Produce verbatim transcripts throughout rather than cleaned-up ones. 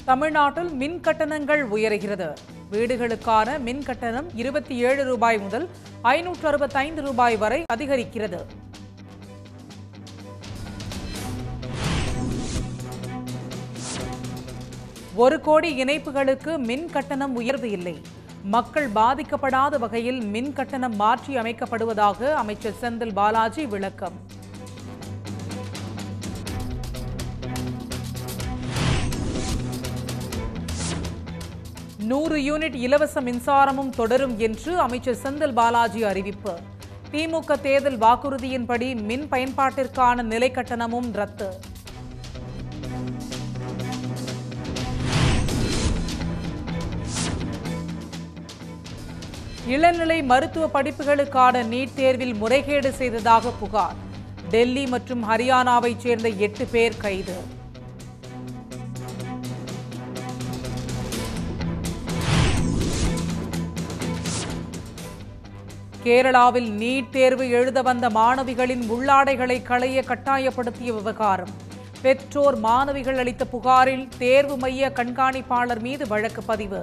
தமிழ்நாட்டில் மின் கட்டணங்கள் உயர்கிறது. வீடுகளுக்கான மின் கட்டணம் இருபத்தி ஏழு ரூபாய் முதல் ஐநூற்று அறுபத்தைந்து ரூபாய் வரை அதிகரிக்கிறது. ஒரு கோடி இணைப்புகளுக்கு மின் கட்டணம் உயர்வு இல்லை. மக்கள் பாதிக்கப்படாத வகையில் மின் கட்டணம் மாற்றி அமைக்கப்படுவதாக அமைச்சர் செந்தில் பாலாஜி விளக்கம். நூறு யூனிட் இலவச மின்சாரமும் தொடரும் என்று அமைச்சர் செந்தில் பாலாஜி அறிவிப்பு. திமுக தேர்தல் வாக்குறுதியின்படி மின் பயன்பாட்டிற்கான நிலை கட்டணமும் ரத்து. இளநிலை மருத்துவ படிப்புகளுக்கான நீட் தேர்வில் முறைகேடு செய்ததாக புகார். டெல்லி மற்றும் ஹரியானாவைச் சேர்ந்த எட்டு பேர் கைது. கேரளாவில் நீட் தேர்வு எழுத வந்த மாணவிகளின் உள்ளாடைகளை களைய கட்டாயப்படுத்திய விவகாரம். பெற்றோர் மாணவிகள் அளித்த புகாரில் தேர்வு மைய கண்காணிப்பாளர் மீது வழக்கு பதிவு.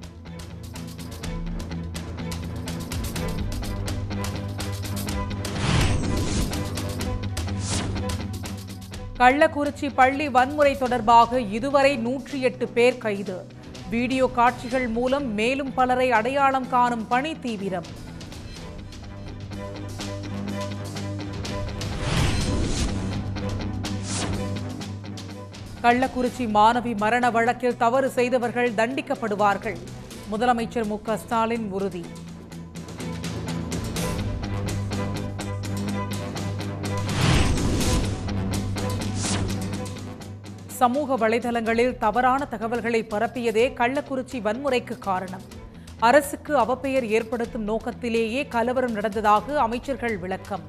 கள்ளக்குறிச்சி பள்ளி வன்முறை தொடர்பாக இதுவரை நூற்றி எட்டு பேர் கைது. வீடியோ காட்சிகள் மூலம் மேலும் பலரை அடையாளம் காணும் பணி தீவிரம். கள்ளக்குறிச்சி மாணவி மரண வழக்கில் தவறு செய்தவர்கள் தண்டிக்கப்படுவார்கள். முதலமைச்சர் மு க ஸ்டாலின் உறுதி. சமூக வலைதளங்களில் தவறான தகவல்களை பரப்பியதே கள்ளக்குறிச்சி வன்முறைக்கு காரணம். அரசுக்கு அவப்பெயர் ஏற்படுத்தும் நோக்கத்திலேயே கலவரம் நடந்ததாக அமைச்சர்கள் விளக்கம்.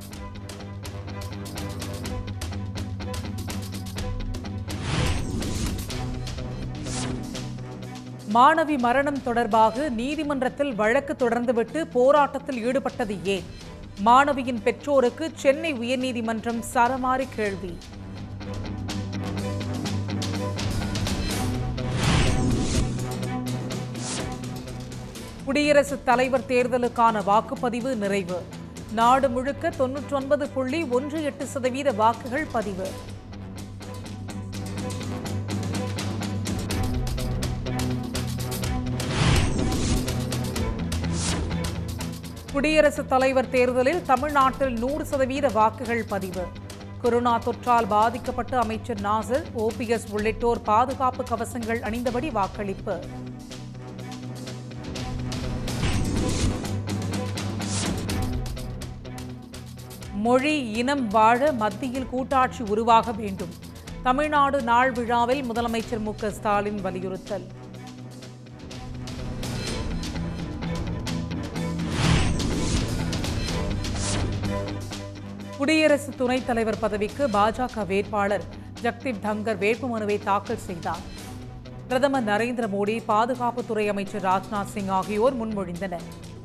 மாணவி மரணம் தொடர்பாக நீதிமன்றத்தில் வழக்கு தொடர்ந்துவிட்டு போராட்டத்தில் ஈடுபட்டது ஏன்? மாணவியின் பெற்றோருக்கு சென்னை உயர்நீதிமன்றம் சரமாரி கேள்வி. குடியரசுத் தலைவர் தேர்தலுக்கான வாக்குப்பதிவு நிறைவு. நாடு முழுக்க தொன்னூற்றி ஒன்பது புள்ளி ஒன்று எட்டு சதவீத வாக்குகள் பதிவு. குடியரசுத் தலைவர் தேர்தலில் தமிழ்நாட்டில் நூறு சதவீத வாக்குகள் பதிவு. கொரோனா தொற்றால் பாதிக்கப்பட்ட அமைச்சர் நாசர், ஓ பி எஸ் உள்ளிட்டோர் பாதுகாப்பு கவசங்கள் அணிந்தபடி வாக்களிப்பு. மொழி இனம் வாழ மத்தியில் கூட்டாட்சி உருவாக வேண்டும். தமிழ்நாடு நாள் விழாவில் முதலமைச்சர் மு க ஸ்டாலின் வலியுறுத்தல். குடியரசு துணைத் தலைவர் பதவிக்கு பாஜக வேட்பாளர் ஜக்தீப் தங்கர் வேட்புமனுவை தாக்கல் செய்தார். பிரதமர் நரேந்திர மோடி, பாதுகாப்புத்துறை அமைச்சர் ராஜ்நாத் சிங் ஆகியோர் முன்மொழிந்தனர்.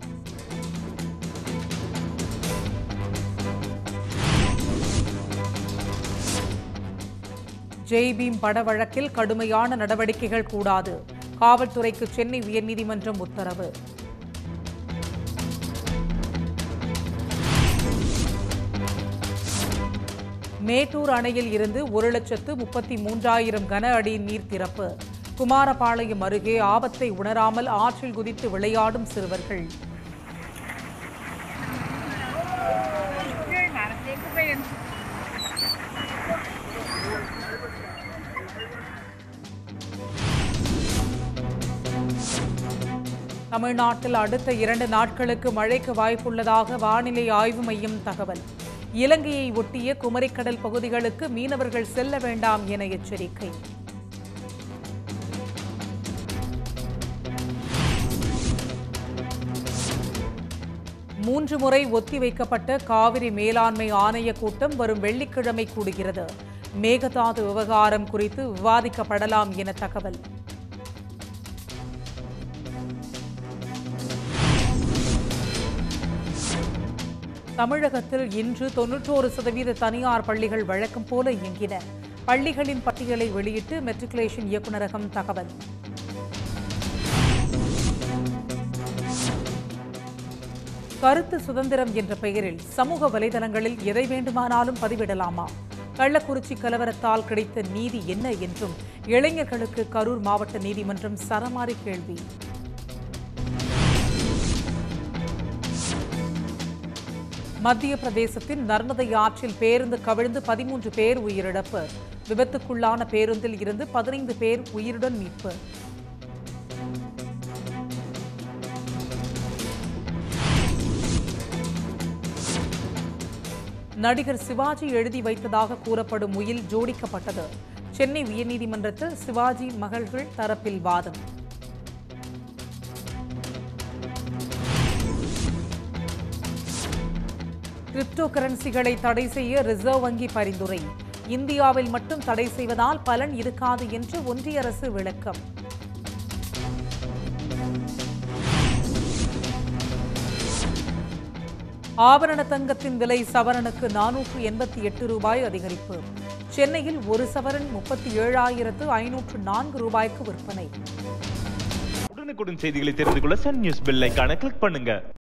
ஜெய் பீம் பட வழக்கில் கடுமையான நடவடிக்கைகள் கூடாது. காவல்துறைக்கு சென்னை உயர்நீதிமன்றம் உத்தரவு. மேட்டூர் அணையில் இருந்து ஒரு லட்சத்து முப்பத்தி மூன்றாயிரம் கன அடி நீர் திறப்பு. குமாரபாளையம் அருகே ஆபத்தை உணராமல் ஆற்றில் குதித்து விளையாடும் சிறுவர்கள். தமிழ்நாட்டில் அடுத்த இரண்டு நாட்களுக்கு மழைக்கு வாய்ப்புள்ளதாக வானிலை ஆய்வு மையம் தகவல். இலங்கையை ஒட்டிய குமரிக்கடல் பகுதிகளுக்கு மீனவர்கள் செல்ல வேண்டாம் என எச்சரிக்கை. மூன்று முறை ஒத்திவைக்கப்பட்ட காவிரி மேலாண்மை ஆணைய கூட்டம் வரும் வெள்ளிக்கிழமை கூடுகிறது. மேகதாது விவகாரம் குறித்து விவாதிக்கப்படலாம் என தகவல். தமிழகத்தில் இன்று தொன்னூற்றோரு சதவீத தனியார் பள்ளிகள் வழக்கம் போல இயங்கின. பள்ளிகளின் பட்டியலை வெளியிட்டு மெட்ரிகுலேஷன் இயக்குநரகம் தகவல். கருத்து சுதந்திரம் என்ற பெயரில் சமூக வலைதளங்களில் எதை வேண்டுமானாலும் பதிவிடலாமா? கள்ளக்குறிச்சி கலவரத்தால் கிடைத்த நீதி என்ன என்றும் இளைஞர்களுக்கு கரூர் மாவட்ட நீதிமன்றம் சரமாரி கேள்வி. மத்திய பிரதேசத்தின் நர்மதை ஆற்றில் பேருந்து கவிழ்ந்து பதிமூன்று பேர் உயிரிழப்பு. விபத்துக்குள்ளான பேருந்தில் இருந்து பதினைந்து பேர் உயிருடன் மீட்பு. நடிகர் சிவாஜி எழுதி வைத்ததாக கூறப்படும் உயில் ஜோடிக்கப்பட்டது. சென்னை உயர்நீதிமன்றத்தில் சிவாஜி மகள்கள் தரப்பில் வாதம். கிரிப்டோ கரன்சிகளை தடை செய்ய ரிசர்வ் வங்கி பரிந்துரை. இந்தியாவில் மட்டும் தடை செய்வதால் பலன் இருக்காது என்று ஒன்றிய அரசு விளக்கம். ஆபரண தங்கத்தின் விலை சவரனுக்கு நானூற்று எண்பத்தி எட்டு ரூபாய் அதிகரிப்பு. சென்னையில் ஒரு சவரன் முப்பத்தி ஏழாயிரத்து ஐநூற்று நான்கு ரூபாய்க்கு விற்பனை. உடனுக்குடன் செய்திகளை தெரிந்து கொள்ள சன் நியூஸ் பெல் ஐகானை கிளிக் பண்ணுங்க.